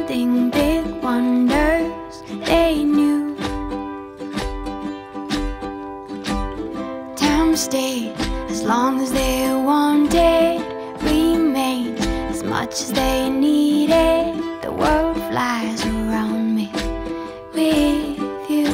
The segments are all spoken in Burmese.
building big wonders they knew. Time stayed as long as they wanted, remained as much as they needed. The world flies around me with you.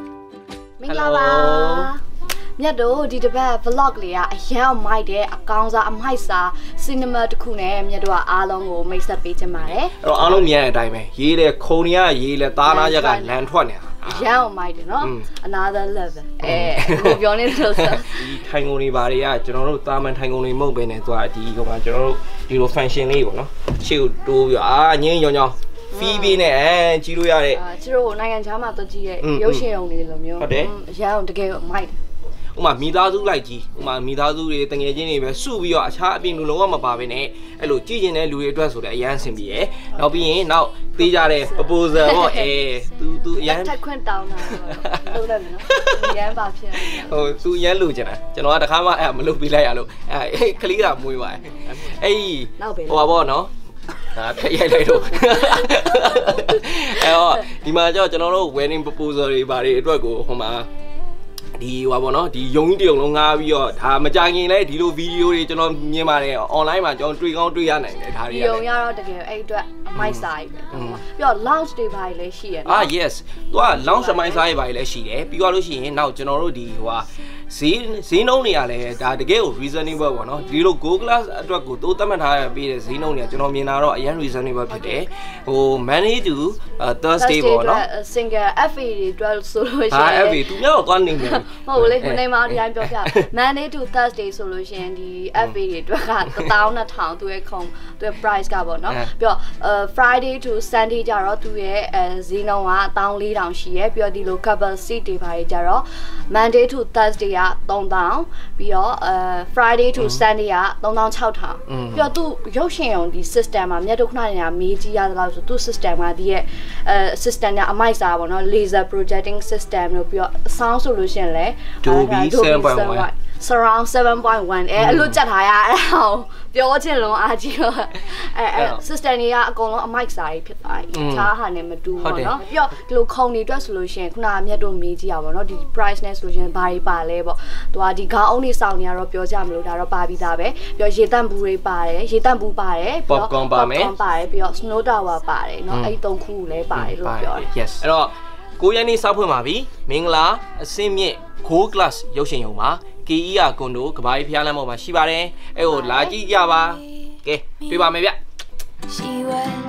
Hello. မြတ်တို့ဒီတစ်ပတ် vlog လေးကအရန်မိုက်တဲ့အကောင်းစားအမိုက်စား cinema တစ်ခုနဲ့မြတ်တို့ကအားလုံးကိုမိတ်ဆက်ပေးချင်ပါတယ်။အဲ့တော့အားလုံးမြင်တဲ့အတိုင်းပဲရေးတဲ့ခုံတွေကရေးလဲသားနာရက်ကလန်ထွက်နေတာ။ရန်မိုက်တယ်နော်။ Another level ကိုပြောနေလို့ဆိုဒီထိုင်ကုန်တွေဘာတွေကကျွန်တော်တို့တာမန်ထိုင်ကုန်တွေမဟုတ်ဘဲနဲ့သူကဒီဟိုမှာကျွန်တော်တို့ဒီလို function လေးပေါ့နော်ရှေ့ကိုတိုးပြီးငင်းညောင်းညောင်းဖီးပြီးနဲ့ကြီးလို့ရတဲ့ကျတို့နိုင်ငံခြားမှာတော့ကြီးရဲ့ရုပ်ရှင်ရုံတွေလိုမျိုးဟုတ်တယ်ရန်တကယ်မိုက်ဥမာမိသားစုလိုက်ကြီးဥမာမိသားစုတွေတငယ်ချင်းတွေပဲစုပြီးတော့အခြားအပြင်လူလုံးဝမပါဘဲနဲ့အဲ့လိုကြည့်ကျင်တဲ့လူတွေအတွက်ဆိုလည်းအရန်အဆင်ပြေရယ်နောက်ပြီးရင်နောက်သေးကြတဲ့ proposal ပေါ့သူအရန်တက်ခွင့်တောင်းတာလုပ်လိုက်မယ်နော်အရန်ပါဖြစ်သူအရန်လူချင်တာကျွန်တော်ကတခါမှအဲ့မလုပ်ပေးလိုက်ရလို့ကလေးကမွေးပါတယ်အဲ့ဟိုပါပေါ့နော်ဒါဖျက်ရိုက်လိုက်တော့အဲ့တော့ဒီမှာကျတော့ကျွန်တော်တို့ wedding proposal တွေဘာတွေအတွက်ကိုဟိုမှာဒီဟွာပေါ့နော်ဒီယုံကြီးတရုံလုံးငားပြီးတော့ဒါမကြခင်လဲဒီလိုဗီဒီယိုတွေကျွန်တော်မြင်ပါတယ် online မှာကျွန်တော်တွေ့ကောင်းတွေ့ရနိုင်တယ်ဒါတွေယုံရတော့တကယ်အဲ့အတွက်အမိုက်စားကြီးပဲပြီးတော့ launch တွေဘာတွေလည်းရှိရနော် yes သူက launch အမိုက်စားတွေဘာတွေလည်းရှိတယ်ပြီးတော့လို့ရှိရင်နောက်ကျွန်တော်တို့ဒီဟိုဟာဈေးနှုန်းတွေကလည်းဒါတကယ်ကို reasonable ပေါ့နော်ဒီလို go class အတွက်ကိုတိုးသတ်မှတ်ထားပြီးတဲ့ဈေးနှုန်းတွေကကျွန်တော်မြင်တာတော့အရင် reasonable ဖြစ်တယ်ဟို Monday to Thursday ပေါ့နော် single FA တွေအတွက်ဆိုလို့ရှိရင် FA သူများတော့သွားနေတယ်မဟုတ်လေနေမှာဒီတိုင်းပြောပြ Monday to Thursday ဆိုလို့ရှိရင်ဒီ FA တွေအတွက်က12000သူရဲ့ခုံသူရဲ့ price ကပေါ့နော်ပြီးတော့ Friday to Sunday ကြတော့သူရဲ့ဈေးနှုန်းက14000ရှိရယ်ပြီးတော့ဒီလို couple seat တွေပါကြတော့ Monday to Thursday က3000ပြီးတော့Friday to Sunday က3600ပြီးတော့သူရုပ်ရှင်ရုံဒီ system မှာမြတ်ဒုက္ခနာညာမေးကြည့်ရသလားဆိုသူ system ကဒီရဲ့system ကအမိုက်စားပေါ့နော် laser projecting system လို့ပြီးတော့ sound ဆိုလို့ရှိရင်လည်း Dolby 7.1 surround 7.1အဲ့လိုကြက်ထားရအဲ့ဟောပြောချင်လုံးအားကြီးတော့အဲ့ system တွေကအကုန်လုံးအမိုက်စားကြီးဖြစ်သွားပြီခြားဟာနဲ့မတူဘူးပေါ့နော်ပြီးတော့ဒီလိုခုံတွေအတွက်ဆိုလို့ရှိရင်ခုနကမြတ်တို့မေးကြည့်ရပါတော့ဒီ price နဲ့ဆိုလို့ရှိရင်ဘာတွေပါလဲပေါ့သူကဒီခေါင်းအုံးတွေစောင်းနေရတော့ပြောကြမလို့ဒါတော့ပါပြီးသားပဲပြီးတော့ရေတန့်ဘူးတွေပါတယ်ရေတန့်ဘူးပါတယ် popcorn ပါမယ်ပါတယ်ပြီးတော့ snow tower ပါတယ်เนาะအဲ့3ခုလည်းပါတယ်လို့ပြောတယ် yes အဲ့တော့9ရက်နေ့စောက်ဖွင့်ပါပြီမင်္ဂလာအစင်းမြင့် Go Class ရုပ်ရှင်ရုံမှာKER ကွန်ဒိုကဘာကြီးဖျားလမ်းပေါ်မှာရှိပါတယ်အဲ့ကိုလာကြည့်ကြပါကဲတွေ့ပါမယ်ဗျ She was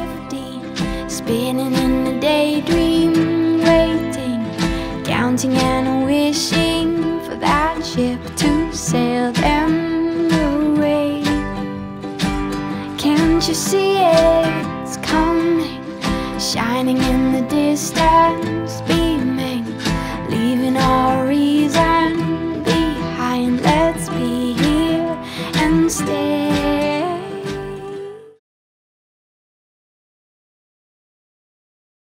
15 spinning in a daydream waiting counting and wishing for that ship to sail them away. Can't you see it's coming shining in the distance